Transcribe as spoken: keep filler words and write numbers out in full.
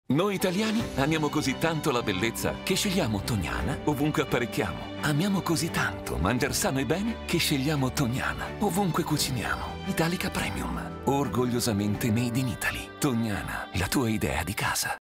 Noi italiani amiamo così tanto la bellezza che scegliamo Tognana ovunque apparecchiamo. Amiamo così tanto mangiar sano e bene che scegliamo Tognana ovunque cuciniamo. Italica Premium, orgogliosamente made in Italy. Tognana, la tua idea di casa.